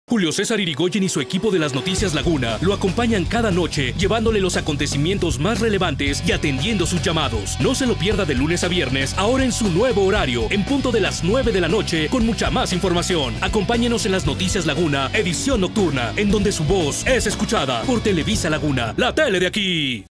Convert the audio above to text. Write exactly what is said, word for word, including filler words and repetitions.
Julio César Irigoyen y su equipo de las Noticias Laguna lo acompañan cada noche, llevándole los acontecimientos más relevantes y atendiendo sus llamados. No se lo pierda de lunes a viernes, ahora en su nuevo horario, en punto de las nueve de la noche, con mucha más información. Acompáñenos en las Noticias Laguna, edición nocturna, en donde su voz es escuchada por Televisa Laguna, la tele de aquí.